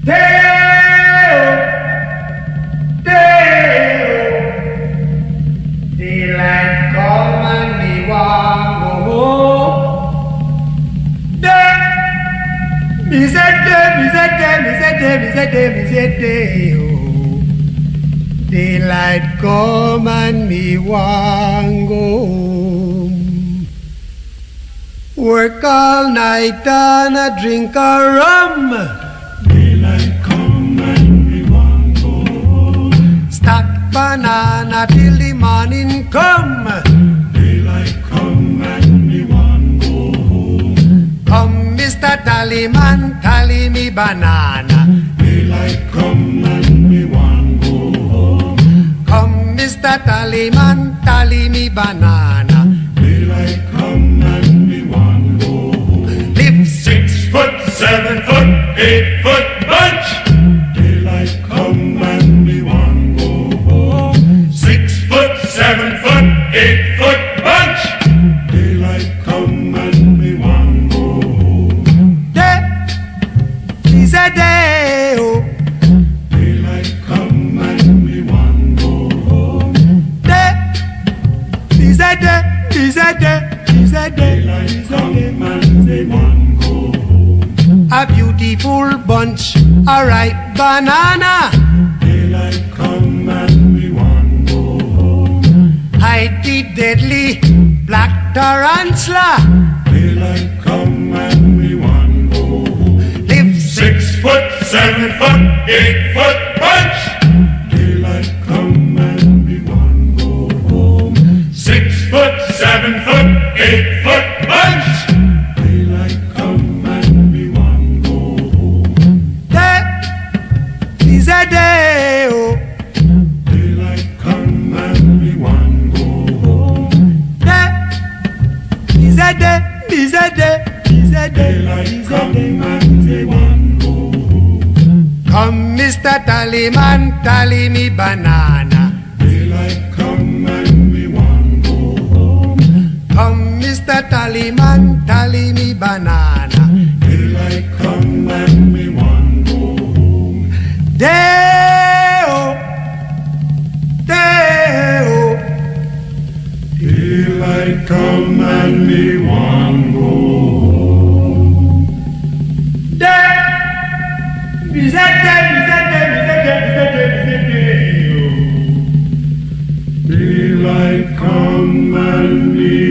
Daylight come and me want go home. Me say day, oh. Daylight come and me want go home. Work all night and a drink a rum. Daylight come and me want go home. Stack banana till the morning come. Daylight come and me want go home. Come, Mr. Tallyman, tally me banana. Daylight come and me want go home. Come, Mr. Tallyman, tally me banana. Daylight come and me want go home. Live 6 foot, 7 foot, 8 foot bunch. Daylight come and me want go home. 6 foot, 7 foot, 8 foot bunch. Daylight come and me want go home. day is a day, oh. Daylight come and me want go home. Day is a day, is a day, is a day, Daylight is a come day. and me want go home. A beautiful bunch, a ripe banana. Daylight come and me want go home. Hide the deadly black tarantula. Daylight come and me want go home. Live 6 foot, 7 foot, 8 foot bunch. Daylight come and me want go home. 6 foot, 7 foot, 8 foot bunch. Daylight come and me want go home. day is a day, oh. Daylight come and me want go home. Day is a day, is a day, is a day, Daylight is a come day. and me want go home. Come, Mr. Tallyman, tally me banana. Daylight come and me want go home. Come, Mr. Tallyman, tally me banana. Daylight come and me want go home. Day, oh, day, oh. Daylight come and me want go home. Day is a day, is a day, is a day, is a day, is a day, oh. Daylight come and me